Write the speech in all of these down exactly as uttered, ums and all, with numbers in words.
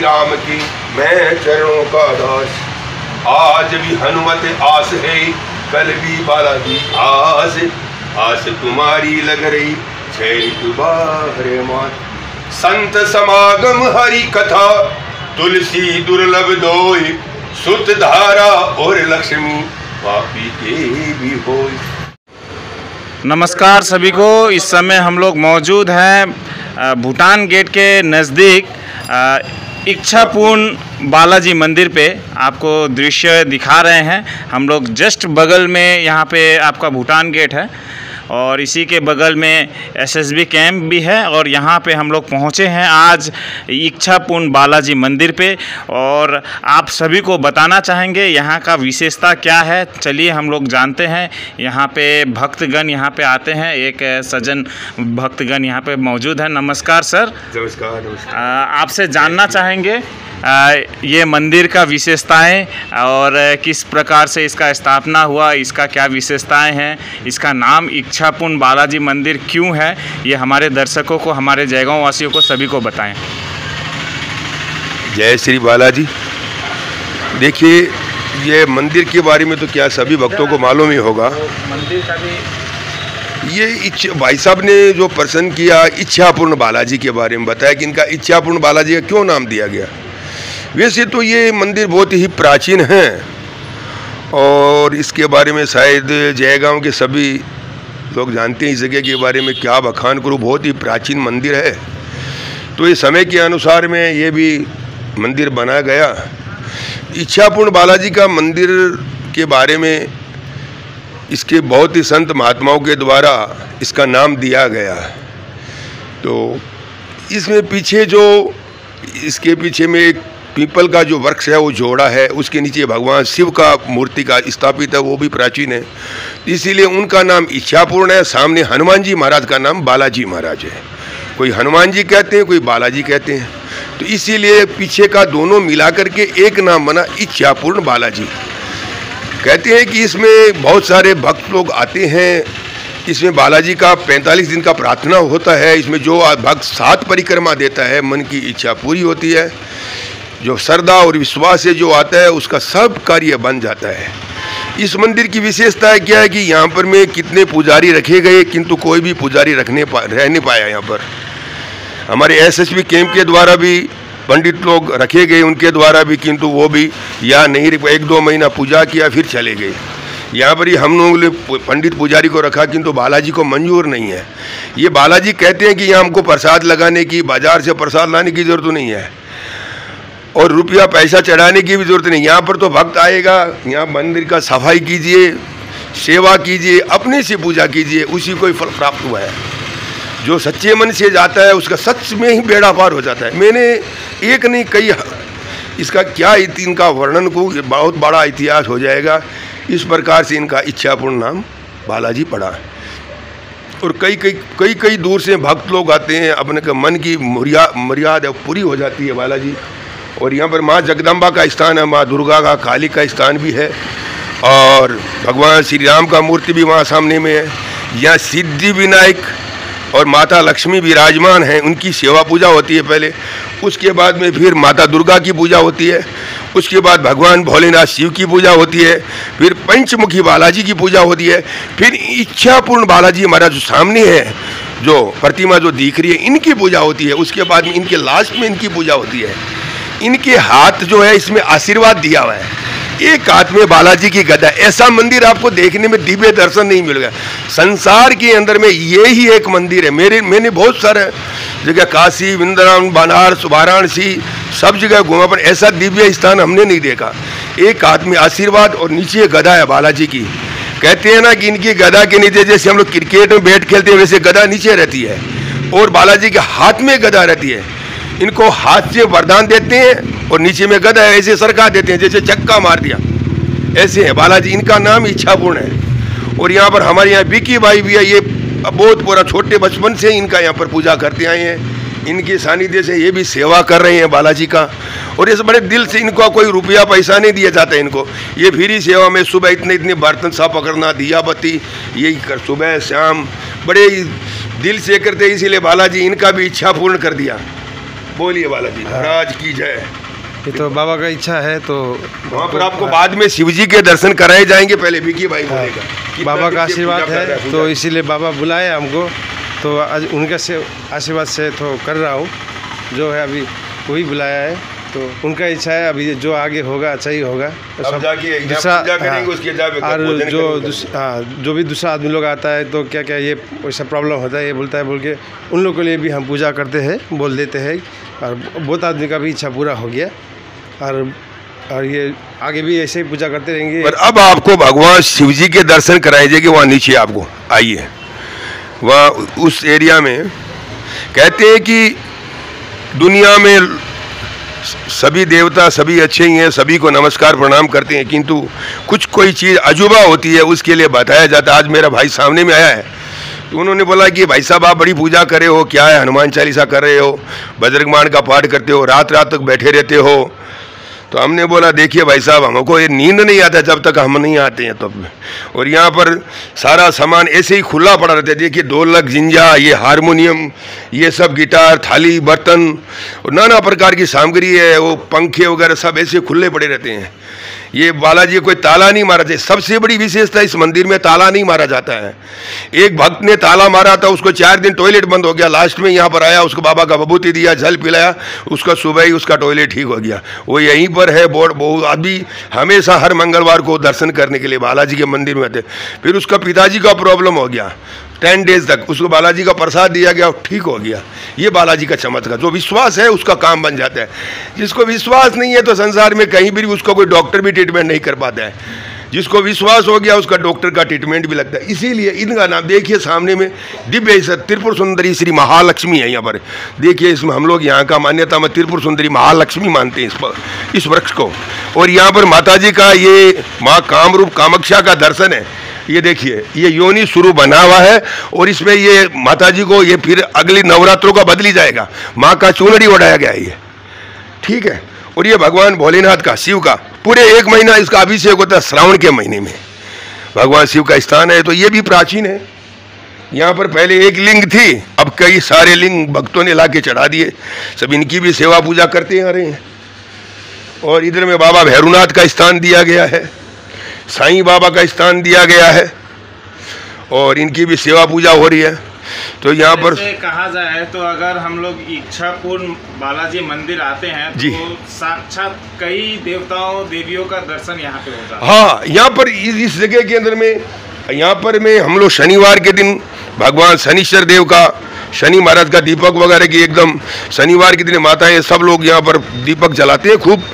राम की मैं चरणों का दास। आज भी हनुमत आस है, कल भी बालाजी आस। आस तुम्हारी लग रही चैत बाहर मात। संत समागम हरि कथा, तुलसी दुर्लभ दोई। सुत धारा और लक्ष्मी पापी के भी होय। नमस्कार सभी को। इस समय हम लोग मौजूद हैं भूटान गेट के नज़दीक इच्छापूर्ण बालाजी मंदिर पे। आपको दृश्य दिखा रहे हैं हम लोग। जस्ट बगल में यहाँ पे आपका भूटान गेट है और इसी के बगल में एसएसबी कैंप भी है। और यहाँ पे हम लोग पहुँचे हैं आज इच्छापूर्ण बालाजी मंदिर पे और आप सभी को बताना चाहेंगे यहाँ का विशेषता क्या है। चलिए हम लोग जानते हैं। यहाँ पे भक्तगण यहाँ पे आते हैं। एक सज्जन भक्तगण यहाँ पे मौजूद है। नमस्कार सर। नमस्कार नमस्कार। आपसे जानना चाहेंगे आ, ये मंदिर का विशेषताएं और किस प्रकार से इसका स्थापना हुआ, इसका क्या विशेषताएं हैं, इसका नाम इच्छापूर्ण बालाजी मंदिर क्यों है, ये हमारे दर्शकों को, हमारे जयगांव वासियों को सभी को बताएं। जय श्री बालाजी। देखिए, ये मंदिर के बारे में तो क्या सभी भक्तों को मालूम ही होगा। मंदिर का भी ये इच्छा भाई साहब ने जो प्रश्न किया इच्छापूर्ण बालाजी के बारे में बताया कि इनका इच्छापूर्ण बालाजी का क्यों नाम दिया गया। वैसे तो ये मंदिर बहुत ही प्राचीन है और इसके बारे में शायद जयगांव के सभी लोग जानते हैं। इस जगह के बारे में क्या बखान करूँ, बहुत ही प्राचीन मंदिर है। तो ये समय के अनुसार में ये भी मंदिर बनाया गया। इच्छापूर्ण बालाजी का मंदिर के बारे में इसके बहुत ही संत महात्माओं के द्वारा इसका नाम दिया गया। तो इसमें पीछे जो इसके पीछे में एक पीपल का जो वृक्ष है वो जोड़ा है, उसके नीचे भगवान शिव का मूर्ति का स्थापित है, वो भी प्राचीन है। इसीलिए उनका नाम इच्छापूर्ण है। सामने हनुमान जी महाराज का नाम बालाजी महाराज है। कोई हनुमान जी कहते हैं, कोई बालाजी कहते हैं। तो इसीलिए पीछे का दोनों मिला करके एक नाम बना इच्छापूर्ण बालाजी। कहते हैं कि इसमें बहुत सारे भक्त लोग आते हैं। इसमें बालाजी का पैंतालीस दिन का प्रार्थना होता है। इसमें जो भक्त सात परिक्रमा देता है, मन की इच्छा पूरी होती है। जो श्रद्धा और विश्वास से जो आता है उसका सब कार्य बन जाता है। इस मंदिर की विशेषता क्या है कि यहाँ पर में कितने पुजारी रखे गए, किंतु कोई भी पुजारी रखने पा रह नहीं पाया। यहाँ पर हमारे एसएसबी कैंप के द्वारा भी पंडित लोग रखे गए, उनके द्वारा भी, किंतु वो भी या नहीं, एक दो महीना पूजा किया फिर चले गए। यहाँ पर ही हम लोगों ने पंडित पुजारी को रखा, किंतु बालाजी को मंजूर नहीं है। ये बालाजी कहते हैं कि यहाँ हमको प्रसाद लगाने की, बाजार से प्रसाद लाने की जरूरत नहीं है और रुपया पैसा चढ़ाने की भी जरूरत नहीं। यहाँ पर तो भक्त आएगा, यहाँ मंदिर का सफाई कीजिए, सेवा कीजिए, अपने से पूजा कीजिए, उसी को ही फल प्राप्त हुआ है। जो सच्चे मन से जाता है उसका सच में ही बेड़ा पार हो जाता है। मैंने एक नहीं कई, इसका क्या इनका वर्णन को, बहुत बड़ा इतिहास हो जाएगा। इस प्रकार से इनका इच्छापूर्ण नाम बालाजी पड़ा। और कई कई कई कई दूर से भक्त लोग आते हैं, अपने का मन की मर्यादा पूरी हो जाती है बालाजी। और यहाँ पर माँ जगदम्बा का स्थान है, माँ दुर्गा का, काली का स्थान भी है और भगवान श्री राम का मूर्ति भी वहाँ सामने में है। यहाँ सिद्धि विनायक और माता लक्ष्मी विराजमान हैं, उनकी सेवा पूजा होती है पहले। उसके बाद में फिर माता दुर्गा की पूजा होती है। उसके बाद भगवान भोलेनाथ शिव की पूजा होती है। फिर पंचमुखी बालाजी की पूजा होती है। फिर इच्छापूर्ण बालाजी हमारा जो सामने है, जो प्रतिमा जो दिख रही है, इनकी पूजा होती है। उसके बाद में इनके लास्ट में इनकी पूजा होती है। इनके हाथ जो है इसमें आशीर्वाद दिया हुआ है। एक हाथ में बालाजी की गदा। ऐसा मंदिर आपको देखने में दिव्य दर्शन नहीं मिलेगा संसार के अंदर में। ये ही एक मंदिर है। मेरे मैंने बहुत सारे जगह, काशी, वृंदावन, बनारस, वाराणसी, सब जगह घूमा, पर ऐसा दिव्य स्थान हमने नहीं देखा। एक हाथ में आशीर्वाद और नीचे गदा है बालाजी की। कहते हैं ना कि इनकी गदा के नीचे, जैसे हम लोग क्रिकेट में बैट खेलते हैं वैसे गदा नीचे रहती है और बालाजी के हाथ में गदा रहती है। इनको हाथ से वरदान देते हैं और नीचे में गदा ऐसे सरका देते हैं, जैसे चक्का मार दिया, ऐसे है बालाजी। इनका नाम इच्छापूर्ण है। और यहाँ पर हमारे यहाँ बिकी भाई भी है। ये बहुत पूरा छोटे बचपन से इनका यहाँ पर पूजा करते आए हैं। इनके सानिध्य से ये भी सेवा कर रहे हैं बालाजी का। और इस बड़े दिल से, इनको कोई रुपया पैसा नहीं दिया जाता है इनको। ये फ्री सेवा में सुबह इतने इतने बर्तन साफ पकड़ना, दिया बत्ती, यही कर सुबह शाम बड़े दिल से करते। इसीलिए बालाजी इनका भी इच्छा पूर्ण कर दिया। बोलिए बालाजी महाराज की जय। ये तो बाबा का इच्छा है, तो वहाँ पर आपको बाद में शिव जी के दर्शन कराए जाएंगे। पहले विकी भाई बोलेगा। बाबा का आशीर्वाद है, तो इसीलिए बाबा बुलाए हमको, तो आज उनके से आशीर्वाद से तो कर रहा हूँ। जो है अभी वही बुलाया है, तो उनका इच्छा है। अभी जो आगे होगा अच्छा ही होगा। तो सब जाके दूसरा और जो हाँ जो भी दूसरा आदमी लोग आता है तो क्या क्या ये वैसा प्रॉब्लम होता है, ये बोलता है बोल के उन लोग के लिए भी हम पूजा करते हैं, बोल देते हैं। और बहुत आदमी का भी इच्छा पूरा हो गया, और और ये आगे भी ऐसे ही पूजा करते रहेंगे। पर अब आपको भगवान शिव जी के दर्शन कराए जाएंगे। वहाँ नीचे आपको आइए, वहाँ उस एरिया में कहते हैं कि दुनिया में सभी देवता सभी अच्छे ही हैं, सभी को नमस्कार प्रणाम करते हैं, किंतु कुछ कोई चीज़ अजूबा होती है, उसके लिए बताया जाता है। आज मेरा भाई सामने में आया है, तो उन्होंने बोला कि भाई साहब आप बड़ी पूजा करे हो, क्या है, हनुमान चालीसा कर रहे हो, बजरंगबाण का पाठ करते हो, रात रात तक बैठे रहते हो। तो हमने बोला देखिए भाई साहब, हमको ये नींद नहीं आता जब तक हम नहीं आते हैं तब। और यहाँ पर सारा सामान ऐसे ही खुला पड़ा रहता है। देखिए ढोलक, जिंजा, ये हारमोनियम, ये सब गिटार, थाली, बर्तन और नाना प्रकार की सामग्री है, वो पंखे वगैरह सब ऐसे खुले पड़े रहते हैं। ये बालाजी कोई ताला नहीं मारा जाए। सबसे बड़ी विशेषता इस मंदिर में ताला नहीं मारा जाता है। एक भक्त ने ताला मारा था, उसको चार दिन टॉयलेट बंद हो गया। लास्ट में यहाँ पर आया, उसको बाबा का विभूति दिया, जल पिलाया, उसका सुबह ही उसका टॉयलेट ठीक हो गया। वो यहीं पर है। बोर्ड बहुत अभी हमेशा हर मंगलवार को दर्शन करने के लिए बालाजी के मंदिर में आते। फिर उसका पिताजी का प्रॉब्लम हो गया, टेन डेज तक उसको बालाजी का प्रसाद दिया गया, ठीक हो गया। ये बालाजी का चमत्कार। जो विश्वास है उसका काम बन जाता है। जिसको विश्वास नहीं है तो संसार में कहीं भी उसको कोई डॉक्टर भी ट्रीटमेंट नहीं कर पाता है। जिसको विश्वास हो गया उसका डॉक्टर का ट्रीटमेंट भी लगता है। इसीलिए इनका नाम देखिए सामने में दिव्य त्रिपुर सुंदरी श्री महालक्ष्मी है। यहाँ पर देखिए, इसमें हम लोग यहाँ का मान्यता में त्रिपुर सुंदरी महालक्ष्मी मानते हैं इस पर, इस वृक्ष को। और यहाँ पर माता जी का ये माँ कामरूप कामाक्षा का दर्शन है। ये देखिए, ये योनि स्वरूप बना हुआ है, और इसमें ये माता जी को ये फिर अगली नवरात्रों का बदली जाएगा। माँ का चूनड़ी ओढ़ाया गया है ये, ठीक है। और ये भगवान भोलेनाथ का, शिव का पूरे एक महीना इसका अभिषेक होता है श्रावण के महीने में। भगवान शिव का स्थान है, तो ये भी प्राचीन है। यहाँ पर पहले एक लिंग थी, अब कई सारे लिंग भक्तों ने ला के चढ़ा दिए। सब इनकी भी सेवा पूजा करते आ रहे हैं। और इधर में बाबा भैरवनाथ का स्थान दिया गया है, साईं बाबा का स्थान दिया गया है, और इनकी भी सेवा पूजा हो रही है। तो यहाँ पर कहा जाए तो अगर हम लोग इच्छापूर्ण बालाजी मंदिर आते हैं तो साक्षात कई देवताओं देवियों का दर्शन यहाँ पे होता है। हाँ, यहाँ पर इस जगह के अंदर में, यहाँ पर में हम लोग शनिवार के दिन भगवान शनिश्चर देव का, शनि महाराज का दीपक वगैरह की एकदम शनिवार के दिन माताएं सब लोग यहाँ पर दीपक जलाते हैं खूब।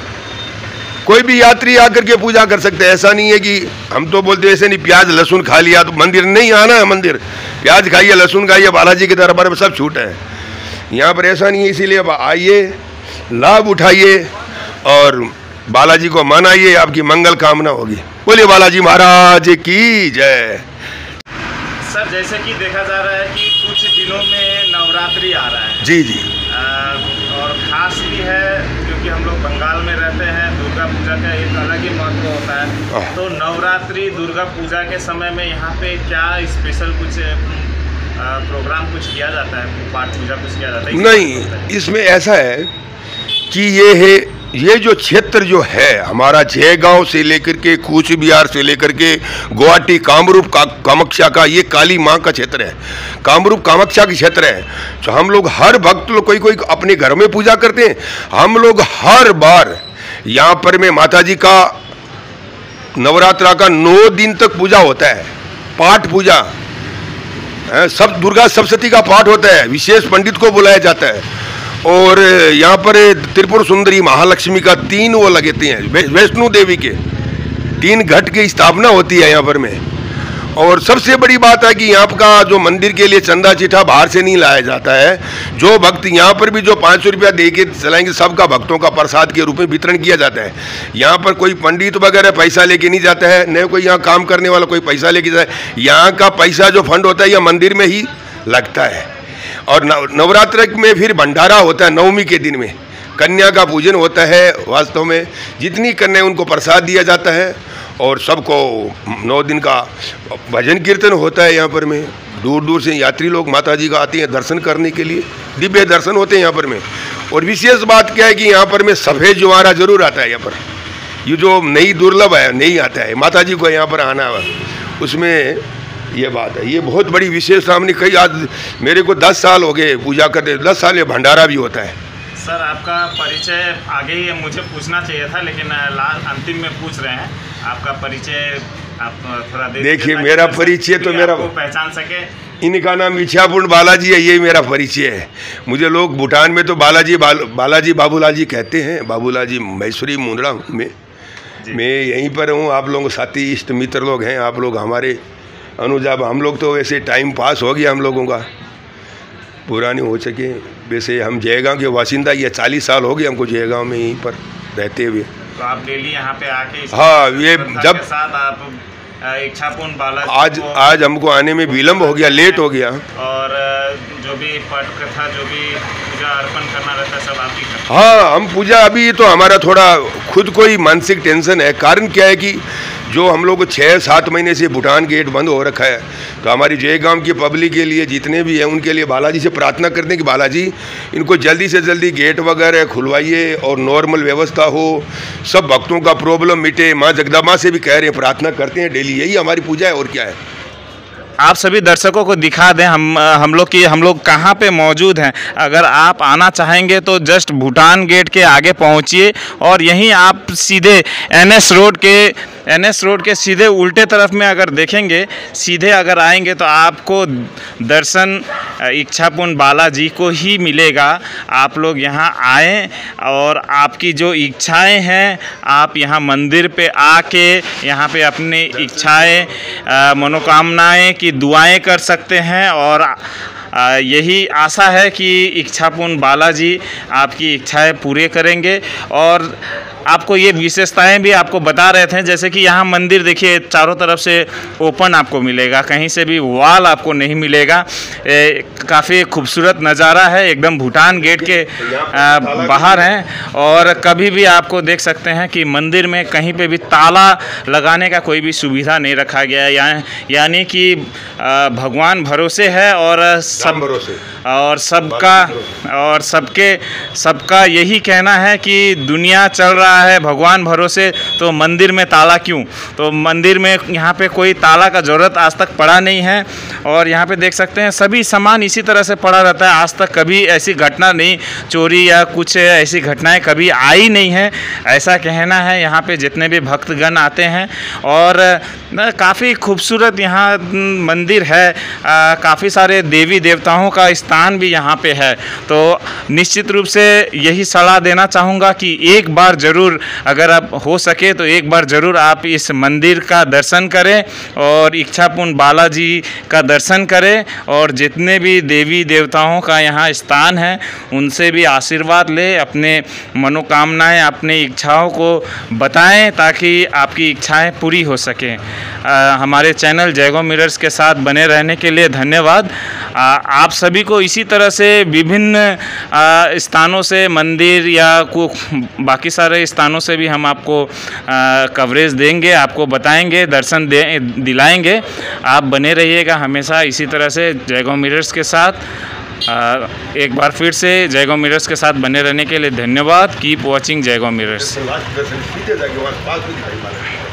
कोई भी यात्री आकर के पूजा कर सकते हैं। ऐसा नहीं है कि हम तो बोलते हैं ऐसे नहीं, प्याज लहसुन खा लिया तो मंदिर नहीं आना है। मंदिर प्याज खाइए, लहसुन खाइए, बालाजी के दरबार में सब छूट है। यहाँ पर ऐसा नहीं है। इसीलिए अब आइए, लाभ उठाइए और बालाजी को मनाइए, आपकी मंगल कामना होगी। बोलिए बालाजी महाराज की जय। सर, जैसे कि देखा जा रहा है कि कुछ दिनों में नवरात्रि आ रहा है। जी जी। आ, और खास भी है क्योंकि हम लोग बंगाल में रहते हैं। दुर्गा पूजा का एक अलग ही महत्व होता है। तो नवरात्रि दुर्गा पूजा के समय में यहाँ पे क्या स्पेशल कुछ आ, प्रोग्राम कुछ किया जाता है, पाठ पूजा कुछ किया जाता है? नहीं, इसमें ऐसा है कि ये है, ये जो क्षेत्र जो है हमारा जयगांव से लेकर के कूच बिहार से लेकर के गुवाहाटी कामरूप का कामाक्षा का, ये काली माँ का क्षेत्र है, कामरूप कामाक्षा का क्षेत्र है। तो हम लोग हर भक्त लोग कोई कोई अपने घर में पूजा करते हैं। हम लोग हर बार यहाँ पर में माता जी का नवरात्रा का नौ दिन तक पूजा होता है, पाठ पूजा है, सब दुर्गा सप्तशती का पाठ होता है, विशेष पंडित को बुलाया जाता है। और यहाँ पर त्रिपुर सुंदरी महालक्ष्मी का तीन वो लगते हैं, वैष्णो देवी के तीन घट की स्थापना होती है यहाँ पर में। और सबसे बड़ी बात है कि यहाँ का जो मंदिर के लिए चंदा चिठा बाहर से नहीं लाया जाता है। जो भक्त यहाँ पर भी जो पाँच सौ रुपया दे के चलाएंगे, सबका भक्तों का प्रसाद के रूप में वितरण किया जाता है। यहाँ पर कोई पंडित वगैरह पैसा लेके नहीं जाता है, न कोई यहाँ काम करने वाला कोई पैसा लेके जाता है। यहाँ का पैसा जो फंड होता है यह मंदिर में ही लगता है। और नवरात्र में फिर भंडारा होता है, नवमी के दिन में कन्या का पूजन होता है। वास्तव में जितनी कन्या उनको प्रसाद दिया जाता है, और सबको नौ दिन का भजन कीर्तन होता है। यहाँ पर में दूर दूर से यात्री लोग माता जी का आते हैं दर्शन करने के लिए, दिव्य दर्शन होते हैं यहाँ पर में। और विशेष बात क्या है कि यहाँ पर में सफ़ेद ज्वारा जरूर आता है। यहाँ पर ये जो नई दुर्लभ है, नहीं आता है, माता जी को यहाँ पर आना है, उसमें ये बात है। ये बहुत बड़ी विशेषता हमने कई, आज मेरे को दस साल हो गए पूजा करते, दस साल ये भंडारा भी होता है। सर आपका परिचय आगे ही मुझे पूछना चाहिए था, लेकिन लास्ट अंतिम में पूछ रहे हैं। आपका परिचय आप थोड़ा देखिए। मेरा परिचय तो मेरा पहचान सके, इनका नाम इच्छापूर्ण बालाजी है, यही मेरा परिचय है। मुझे लोग भूटान में तो बालाजी बाल, बालाजी बाबूलाल जी कहते हैं, बाबूलाल जी महेश्वरी मुंद्रा में। मैं यहीं पर हूँ, आप लोग साथी इष्ट मित्र लोग हैं, आप लोग हमारे अनुजाब, हम लोग तो वैसे टाइम पास हो गया हम लोगों का, पूरा नहीं हो सके। वैसे हम जयगांव के वासिंदा, ये चालीस साल हो गए हमको जयगांव में यहीं पर रहते हुए। तो आप डेली यहाँ पे आके हाँ, ये जब साथ आप इच्छापूर्ण बालाजी आज आज हमको आने में विलम्ब हो गया, लेट हो गया। और जो भी पट कथा, जो भी पूजा अर्पण करना रहता है सब आप ही करते? हाँ, हम पूजा, अभी तो हमारा थोड़ा खुद को ही मानसिक टेंशन है। कारण क्या है कि जो हम लोग को छः सात महीने से भूटान गेट बंद हो रखा है, तो हमारी जयगांव की पब्लिक के लिए जितने भी हैं उनके लिए बालाजी से प्रार्थना करते हैं कि बालाजी इनको जल्दी से जल्दी गेट वगैरह खुलवाइए और नॉर्मल व्यवस्था हो, सब भक्तों का प्रॉब्लम मिटे। माँ जगदम्बा से भी कह रहे हैं, प्रार्थना करते हैं डेली, यही हमारी पूजा है और क्या है। आप सभी दर्शकों को दिखा दें हम हम लोग की हम लोग कहाँ पे मौजूद हैं। अगर आप आना चाहेंगे तो जस्ट भूटान गेट के आगे पहुँचिए और यहीं आप सीधे एन एस रोड के एन एस रोड के सीधे उल्टे तरफ में अगर देखेंगे, सीधे अगर आएंगे तो आपको दर्शन इच्छापूर्ण बालाजी को ही मिलेगा। आप लोग यहाँ आएँ और आपकी जो इच्छाएं हैं आप यहाँ मंदिर पे आके यहाँ पे अपनी इच्छाएं, मनोकामनाएं की दुआएं कर सकते हैं। और आ, यही आशा है कि इच्छापूर्ण बालाजी आपकी इच्छाएं पूरे करेंगे। और आपको ये विशेषताएं भी आपको बता रहे थे, जैसे कि यहाँ मंदिर देखिए चारों तरफ से ओपन आपको मिलेगा, कहीं से भी वॉल आपको नहीं मिलेगा। काफ़ी खूबसूरत नज़ारा है, एकदम भूटान गेट के आ, बाहर हैं। और कभी भी आपको देख सकते हैं कि मंदिर में कहीं पे भी ताला लगाने का कोई भी सुविधा नहीं रखा गया है। या, यानी कि भगवान भरोसे है और सब भरोसे और सबका और सबके सबका यही कहना है कि दुनिया चल रहा है भगवान भरोसे, तो मंदिर में ताला क्यों। तो मंदिर में यहाँ पे कोई ताला का ज़रूरत आज तक पड़ा नहीं है। और यहाँ पे देख सकते हैं सभी सामान इसी तरह से पड़ा रहता है। आज तक कभी ऐसी घटना नहीं, चोरी या कुछ ऐसी घटनाएं कभी आई नहीं है, ऐसा कहना है यहाँ पे जितने भी भक्तगण आते हैं। और काफ़ी खूबसूरत यहाँ मंदिर है, काफ़ी सारे देवी देवताओं का स्थान भी यहाँ पे है। तो निश्चित रूप से यही सलाह देना चाहूँगा कि एक बार ज़रूर, अगर आप हो सके तो एक बार ज़रूर आप इस मंदिर का दर्शन करें और इच्छापूर्ण बालाजी का दर्शन करें। और जितने भी देवी देवताओं का यहाँ स्थान है उनसे भी आशीर्वाद ले, अपने मनोकामनाएं, अपनी इच्छाओं को बताएं ताकि आपकी इच्छाएं पूरी हो सकें। आ, हमारे चैनल जयगो मिरर्स के साथ बने रहने के लिए धन्यवाद। आ, आप सभी को इसी तरह से विभिन्न स्थानों से, मंदिर या को बाकी सारे स्थानों से भी हम आपको आ, कवरेज देंगे, आपको बताएंगे, दर्शन दे दिलाएंगे। आप बने रहिएगा हमेशा इसी तरह से जयगो मिरर्स के साथ। आ, एक बार फिर से जयगो मिरर्स के साथ बने रहने के लिए धन्यवाद। कीप वॉचिंग जयगो मिरर्स।